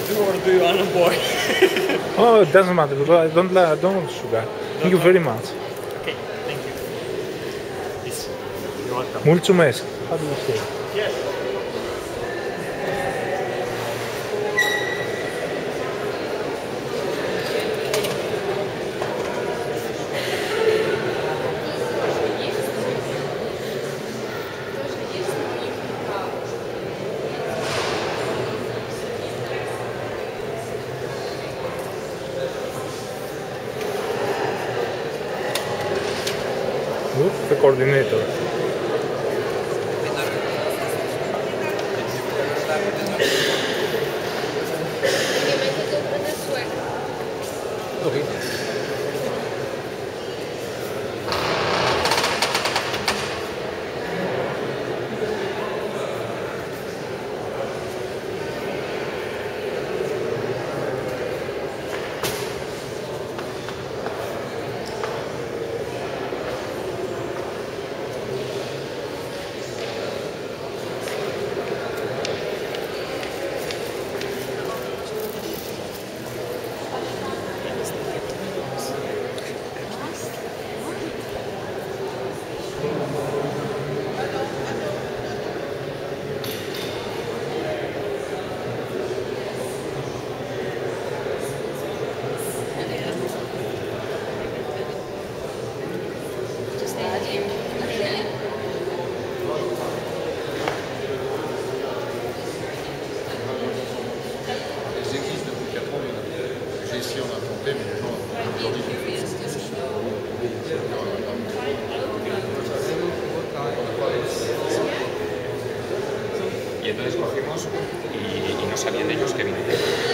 or do you want a boy? Oh, it doesn't matter. I don't want sugar. Thank you very much. Okay, thank you. Yes, you're welcome. Mulțumesc. How do you say? Yes. The coordinator. Okay. Ici, on a tenté, mais les gens aujourd'hui. Y entonces cogimos y no salían ellos que vinieron.